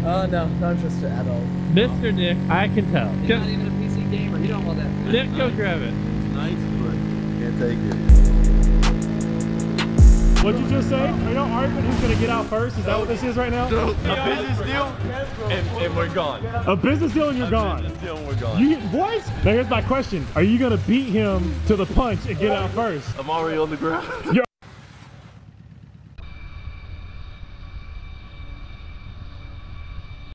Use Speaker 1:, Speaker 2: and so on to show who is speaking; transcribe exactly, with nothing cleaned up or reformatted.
Speaker 1: Oh, no, not interested at all.
Speaker 2: Mister Nick, I can tell.
Speaker 1: You're not even a P C gamer. You don't want that.
Speaker 2: Nick, go grab it.
Speaker 3: Nice, but can't take it.
Speaker 4: What'd you just say? Are y'all arguing who's gonna get out first? Is that what this is right now?
Speaker 3: No, a business deal, and, and we're gone.
Speaker 4: A business deal and you're
Speaker 3: a
Speaker 4: gone.
Speaker 3: Business deal and we're gone.
Speaker 4: You what? Now here's my question: are you gonna beat him to the punch and get out first?
Speaker 3: I'm already on the ground.
Speaker 4: You're